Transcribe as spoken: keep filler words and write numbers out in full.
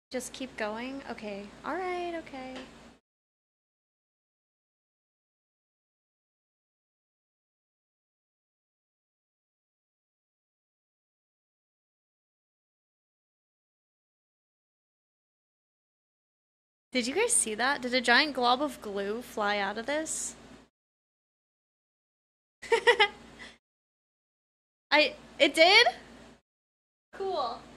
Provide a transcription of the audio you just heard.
Just keep going? Okay. Alright, okay. Did you guys see that? Did a giant glob of glue fly out of this? I- it did? Cool.